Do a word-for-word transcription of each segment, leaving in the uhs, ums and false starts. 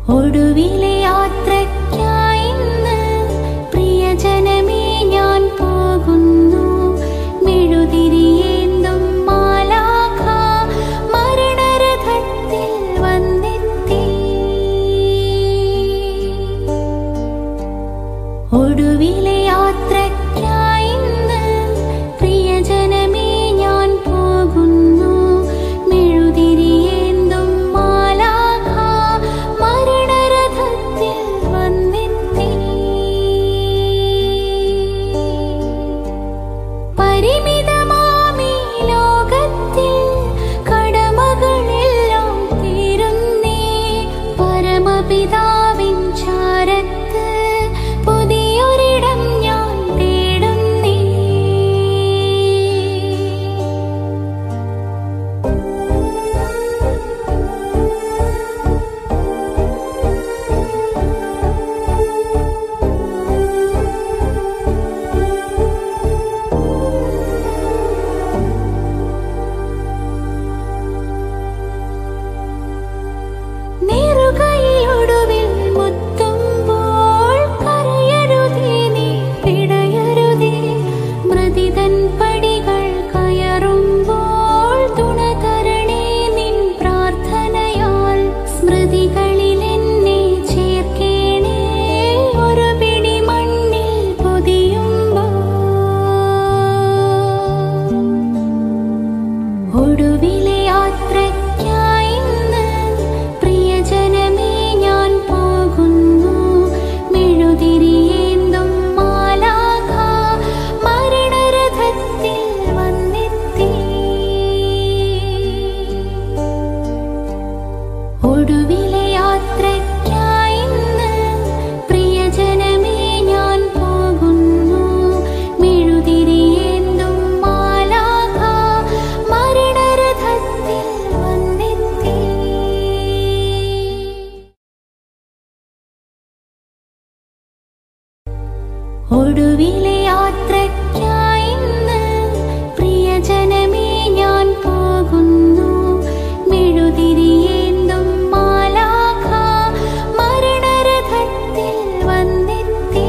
ഒടുവിലെ യാത്രയ്ക്കായിന്ന് പ്രിയജനമേ ഞാൻ പോകുന്നു. മെഴുതിരിയേന്തും മാലാഖ മരണരഥത്തിൽ വന്നെത്തി. ഒടുവിലെ യാത്രയ്ക്കായിന്ന് പ്രിയജനമേ ഞാൻ പോകുന്നു. മെഴുതിരിയേന്തും മാലാഖ മരണരഥത്തിൽ വന്നെത്തി. പരിമിതമാമീ ലോകത്തിൽ കടമകളെല്ലാം തീരുന്നേ. പരമപിതാവിൻ ചാരത്ത് പുതിയൊരിടം ഞാൻ തേടുന്നേ. നെറുകയിലൊടുവിൽ മുത്തുമ്പോൾ കരയരുതേ നീ പിടയരുതേ. മൃതിതൻ പടികൾ കയറുമ്പോൾ തുണ തരണേ നിൻ പ്രാർത്ഥനയാൽ. സ്മൃതികളിൽ എന്നെ ചേർക്കേണേ ഒരു പിടി മണ്ണിൽ പൊതിയുമ്പോൾ. ഒടുവിലെ യാത്രയ്ക്കായിന്ന് പ്രിയജനമേ ഞാൻ പോകുന്നു. മെഴുതിരിയേന്തും മാലാഖ മരണരഥത്തിൽ വന്നെത്തി. ഒടുവിലെ യാത്രയ്ക്കായിന്ന് പ്രിയജനമേ ഞാൻ പോകുന്നു. മെഴുതിരിയേന്തും മാലാഖ മരണരഥത്തിൽ വന്നെത്തി. ഒടുവിലെ യാത്രയ്ക്കായിന്ന് പ്രിയജനമേ ഞാൻ പോകുന്നു. മെഴുതിരിയേന്തും മാലാഖ മരണരഥത്തിൽ വന്നെത്തി.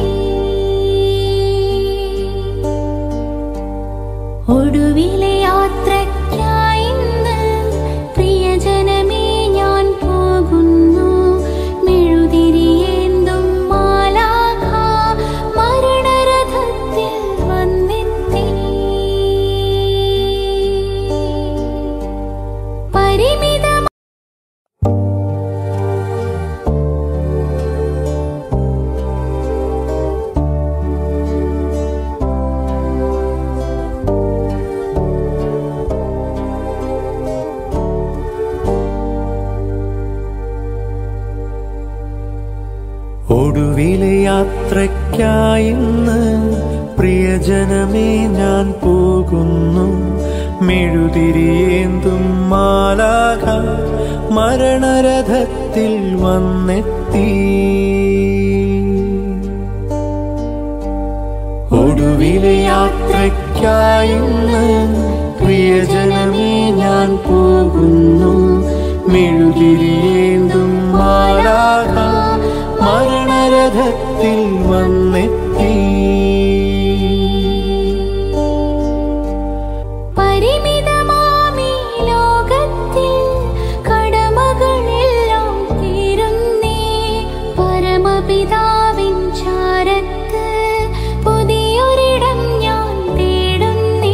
ഒടുവിലെ യാത്രയ്ക്കായിന്ന് പ്രിയജനമേ ഞാൻ പോകുന്നു. മെഴുതിരിയേന്തും മാലാഖ മരണരഥത്തിൽ വന്നെത്തി. പരിമിത ഒടുവിലെ യാത്രയ്ക്കായിന്ന് പ്രിയജനമേ ഞാൻ പോകുന്നു. മെഴുതിരിയേന്തും മാലാഖ മരണരഥത്തിൽ വന്നെത്തി. ഒടുവിലെ യാത്രയ്ക്കായിന്ന് പ്രിയജനമേ ഞാൻ പോകുന്നു. മെഴുതിരിയേന്തും മാലാഖ മരണരഥത്തിൽ വന്നെത്തി. പരിമിതമാമീ ലോകത്തിൽ കടമകളെല്ലാം തീരുന്നേ. പരമപിതാവിൻ ചാരത്ത് പുതിയൊരിടം ഞാൻ തേടുന്നേ.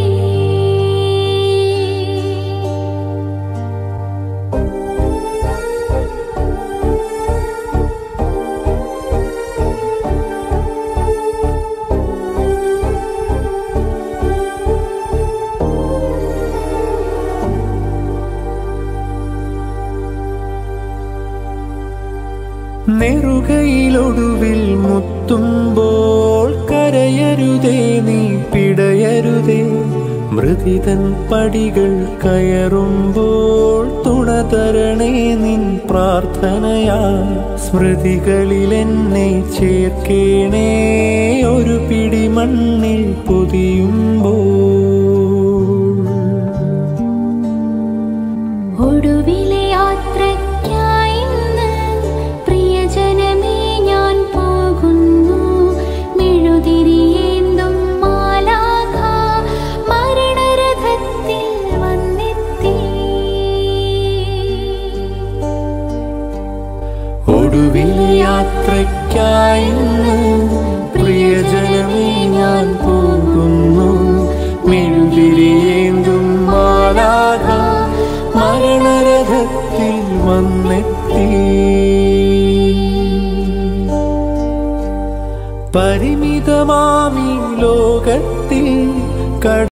നെറുകയിലൊടുവിൽ മുത്തുമ്പോൾ കരയരുതേ നീ പിടയരുതേ. മൃതിതൻ പടികൾ കയറുമ്പോൾ തുണ തരണേ നിൻ പ്രാർത്ഥനയാൽ. സ്മൃതികളിൽ എന്നെ ചേർക്കേണേ ഒരു പിടി മണ്ണിൽ പൊതിയുമ്പോൾ. ഒടുവിലെ യാത്രയ്ക്കായിന്ന് പ്രിയ എനിക്കായി ഇന്ന് പ്രിയജനമേ ഞാൻ പോകുന്നു. മെഴുതിരിയേന്തും മാലാഖ മരണരഥത്തിൽ വന്നെത്തി. പരിമിതമാമി ലോകത്തിൽ